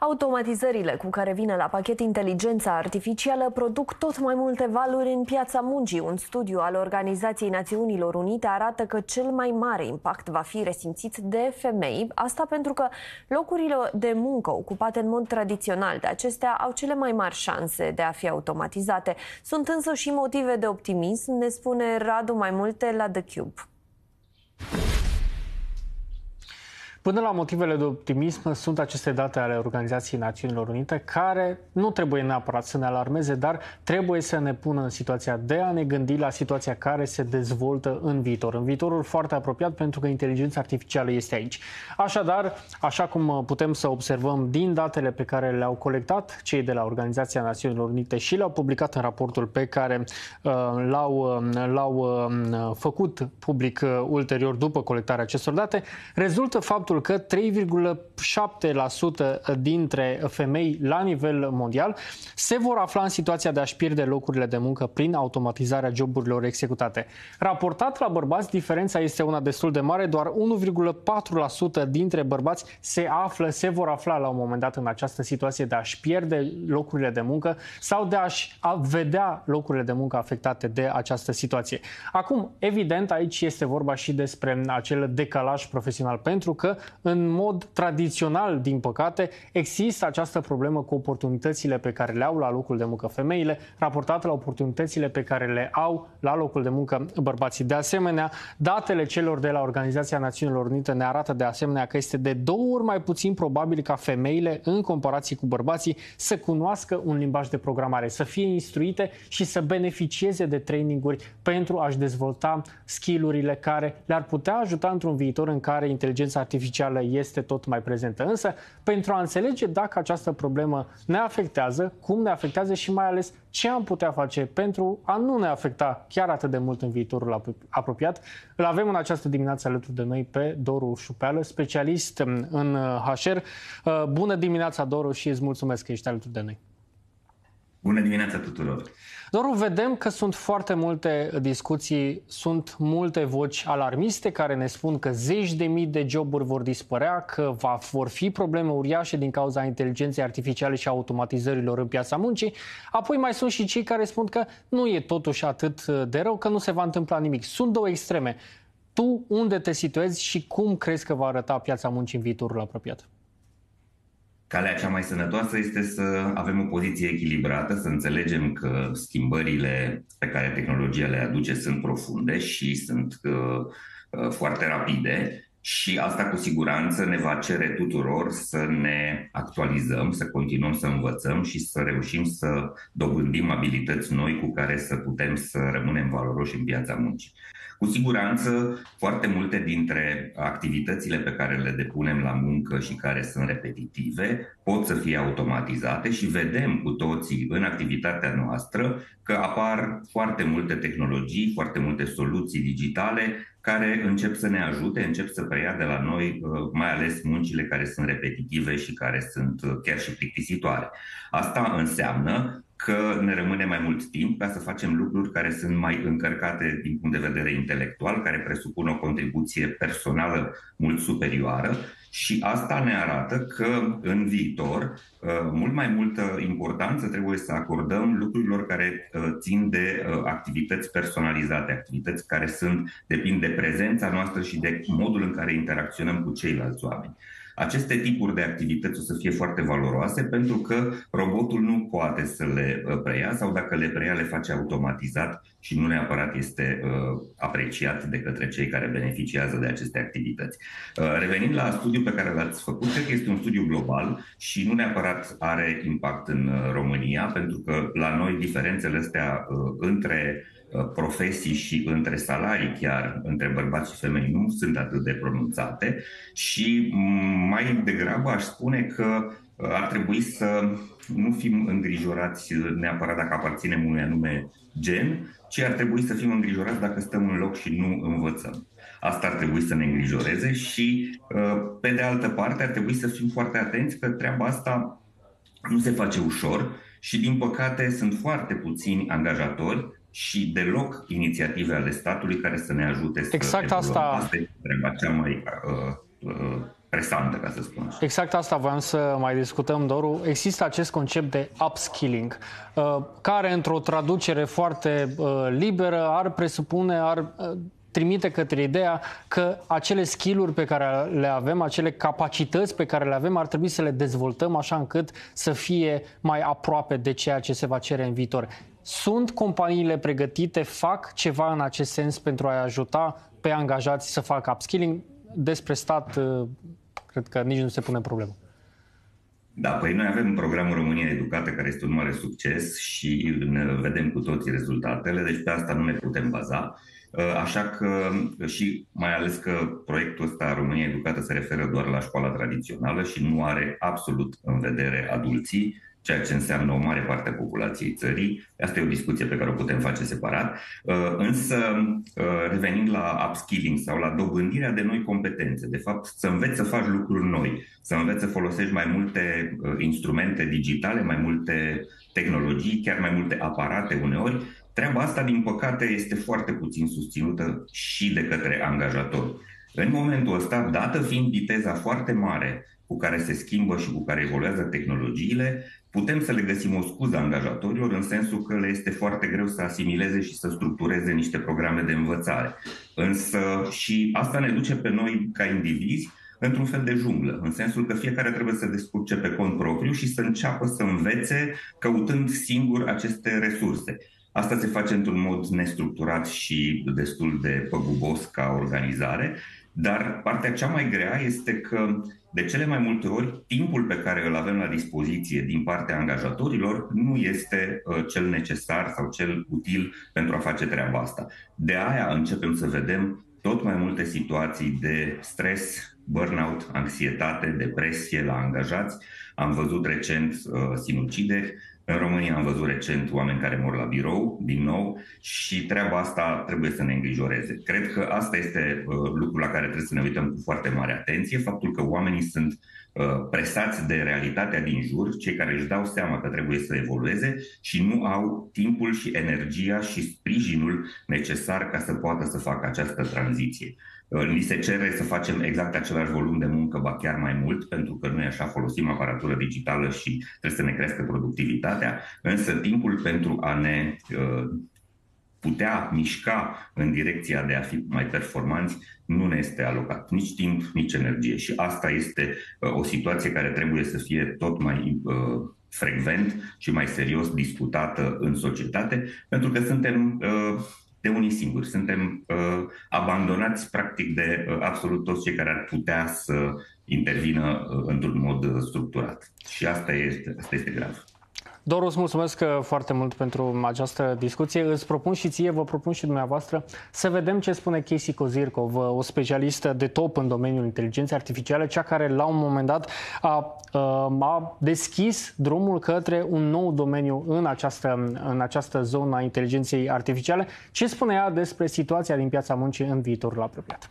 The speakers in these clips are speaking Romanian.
Automatizările cu care vine la pachet inteligența artificială produc tot mai multe valuri în piața muncii. Un studiu al Organizației Națiunilor Unite arată că cel mai mare impact va fi resimțit de femei. Asta pentru că locurile de muncă ocupate în mod tradițional de acestea au cele mai mari șanse de a fi automatizate. Sunt însă și motive de optimism, ne spune Radu mai multe la The Cube. Până la motivele de optimism sunt aceste date ale Organizației Națiunilor Unite care nu trebuie neapărat să ne alarmeze, dar trebuie să ne pună în situația de a ne gândi la situația care se dezvoltă în viitor. În viitorul foarte apropiat, pentru că inteligența artificială este aici. Așadar, așa cum putem să observăm din datele pe care le-au colectat cei de la Organizația Națiunilor Unite și le-au publicat în raportul pe care l-au făcut public ulterior după colectarea acestor date, rezultă faptul că 3,7% dintre femei la nivel mondial se vor afla în situația de a-și pierde locurile de muncă prin automatizarea joburilor executate. Raportat la bărbați, diferența este una destul de mare, doar 1,4% dintre bărbați se vor afla la un moment dat în această situație de a-și pierde locurile de muncă sau de a-și vedea locurile de muncă afectate de această situație. Acum, evident, aici este vorba și despre acel decalaj profesional, pentru că în mod tradițional, din păcate, există această problemă cu oportunitățile pe care le au la locul de muncă femeile, raportate la oportunitățile pe care le au la locul de muncă bărbații. De asemenea, datele celor de la Organizația Națiunilor Unite ne arată de asemenea că este de 2 ori mai puțin probabil ca femeile, în comparație cu bărbații, să cunoască un limbaj de programare, să fie instruite și să beneficieze de traininguri pentru a-și dezvolta skill-urile care le-ar putea ajuta într-un viitor în care inteligența artificială este tot mai prezentă. Însă, pentru a înțelege dacă această problemă ne afectează, cum ne afectează și mai ales ce am putea face pentru a nu ne afecta chiar atât de mult în viitorul apropiat, îl avem în această dimineață alături de noi pe Doru Șupeală, specialist în HR. Bună dimineața, Doru, și îți mulțumesc că ești alături de noi. Bună dimineața tuturor! Doru, vedem că sunt foarte multe discuții, sunt multe voci alarmiste care ne spun că zeci de mii de joburi vor dispărea, că vor fi probleme uriașe din cauza inteligenței artificiale și automatizărilor în piața muncii. Apoi mai sunt și cei care spun că nu e totuși atât de rău, că nu se va întâmpla nimic. Sunt două extreme. Tu unde te situezi și cum crezi că va arăta piața muncii în viitorul apropiat? Calea cea mai sănătoasă este să avem o poziție echilibrată, să înțelegem că schimbările pe care tehnologia le aduce sunt profunde și sunt foarte rapide și asta cu siguranță ne va cere tuturor să ne actualizăm, să continuăm să învățăm și să reușim să dobândim abilități noi cu care să putem să rămânem valoroși în piața muncii. Cu siguranță, foarte multe dintre activitățile pe care le depunem la muncă și care sunt repetitive pot să fie automatizate și vedem cu toții în activitatea noastră că apar foarte multe tehnologii, foarte multe soluții digitale care încep să ne ajute, încep să preia de la noi mai ales muncile care sunt repetitive și care sunt chiar și plictisitoare. Asta înseamnă că ne rămâne mai mult timp ca să facem lucruri care sunt mai încărcate din punct de vedere intelectual, care presupun o contribuție personală mult superioară și asta ne arată că în viitor mult mai multă importanță trebuie să acordăm lucrurilor care țin de activități personalizate, activități care depind de prezența noastră și de modul în care interacționăm cu ceilalți oameni. Aceste tipuri de activități o să fie foarte valoroase pentru că robotul nu poate să le preia sau dacă le preia le face automatizat și nu neapărat este apreciat de către cei care beneficiază de aceste activități. Revenind la studiul pe care l-ați făcut, cred că este un studiu global și nu neapărat are impact în România, pentru că la noi diferențele astea între profesii și între salarii, chiar între bărbați și femei, nu sunt atât de pronunțate și mai degrabă aș spune că ar trebui să nu fim îngrijorați neapărat dacă aparținem unui anume gen, ci ar trebui să fim îngrijorați dacă stăm în loc și nu învățăm. Asta ar trebui să ne îngrijoreze și, pe de altă parte, ar trebui să fim foarte atenți că treaba asta nu se face ușor și, din păcate, sunt foarte puțini angajatori și deloc inițiative ale statului care să ne ajute să exact evoluăm. Asta este treaba cea mai presantă, ca să spun așa. Exact asta voiam să mai discutăm, Doru. Există acest concept de upskilling, care într-o traducere foarte liberă ar presupune, trimite către ideea că acele skill-uri pe care le avem, acele capacități pe care le avem, ar trebui să le dezvoltăm așa încât să fie mai aproape de ceea ce se va cere în viitor. Sunt companiile pregătite, fac ceva în acest sens pentru a-i ajuta pe angajați să facă upskilling? Despre stat, cred că nici nu se pune problemă. Da, păi noi avem programul România Educată, care este un mare succes și ne vedem cu toții rezultatele, deci pe asta nu ne putem baza. Așa că, și mai ales că proiectul ăsta România Educată se referă doar la școala tradițională și nu are absolut în vedere adulții, ceea ce înseamnă o mare parte a populației țării. Asta e o discuție pe care o putem face separat. Însă, revenind la upskilling sau la dobândirea de noi competențe, de fapt, să înveți să faci lucruri noi, să înveți să folosești mai multe instrumente digitale, mai multe tehnologii, chiar mai multe aparate uneori, treaba asta, din păcate, este foarte puțin susținută și de către angajatori. În momentul ăsta, dată fiind viteza foarte mare cu care se schimbă și cu care evoluează tehnologiile, putem să le găsim o scuză angajatorilor în sensul că le este foarte greu să asimileze și să structureze niște programe de învățare. Însă și asta ne duce pe noi ca indivizi într-un fel de junglă, în sensul că fiecare trebuie să descurce pe cont propriu și să înceapă să învețe căutând singur aceste resurse. Asta se face într-un mod nestructurat și destul de păgubos ca organizare, dar partea cea mai grea este că de cele mai multe ori timpul pe care îl avem la dispoziție din partea angajatorilor nu este cel necesar sau cel util pentru a face treaba asta. De aia începem să vedem tot mai multe situații de stres, burnout, anxietate, depresie la angajați. Am văzut recent sinucideri. În România am văzut recent oameni care mor la birou, din nou, și treaba asta trebuie să ne îngrijoreze. Cred că asta este lucrul la care trebuie să ne uităm cu foarte mare atenție, faptul că oamenii sunt presați de realitatea din jur, cei care își dau seama că trebuie să evolueze și nu au timpul și energia și sprijinul necesar ca să poată să facă această tranziție. Li se cere să facem exact același volum de muncă, ba chiar mai mult, pentru că noi așa folosim aparatură digitală și trebuie să ne crească productivitatea, însă timpul pentru a ne putea mișca în direcția de a fi mai performanți nu ne este alocat. Nici timp, nici energie. Și asta este o situație care trebuie să fie tot mai frecvent și mai serios discutată în societate, pentru că suntem de unii singuri. Suntem abandonați practic de absolut toți cei care ar putea să intervină într-un mod structurat. Și asta este grav. Doru, îți mulțumesc foarte mult pentru această discuție. Îți propun și ție, vă propun și dumneavoastră să vedem ce spune Casey Kozyrkov, o specialistă de top în domeniul inteligenței artificiale, cea care la un moment dat a deschis drumul către un nou domeniu în această zonă a inteligenței artificiale. Ce spune ea despre situația din piața muncii în viitorul apropiat?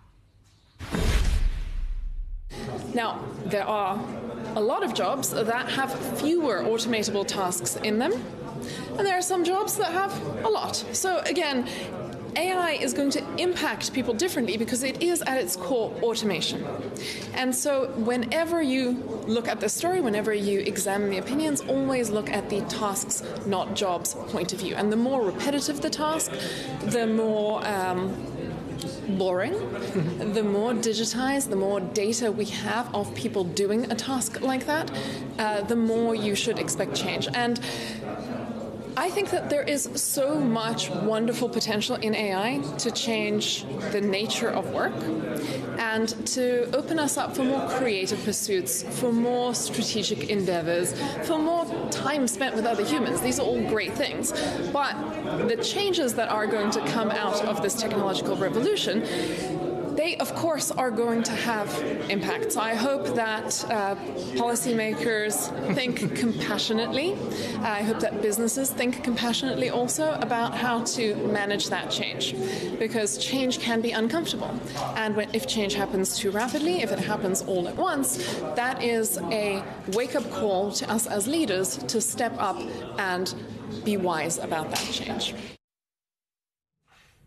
Now, there are a lot of jobs that have fewer automatable tasks in them, and there are some jobs that have a lot. So again, AI is going to impact people differently because it is at its core automation. And so whenever you look at the story, whenever you examine the opinions, always look at the tasks, not jobs point of view. And the more repetitive the task, the more boring, the more digitized, the more data we have of people doing a task like that, the more you should expect change. And I think that there is so much wonderful potential in AI to change the nature of work and to open us up for more creative pursuits, for more strategic endeavors, for more time spent with other humans. These are all great things. But the changes that are going to come out of this technological revolution, they, of course, are going to have impacts. I hope that policymakers think compassionately. I hope that businesses think compassionately also about how to manage that change, because change can be uncomfortable. And if change happens too rapidly, if it happens all at once, that is a wake-up call to us as leaders to step up and be wise about that change.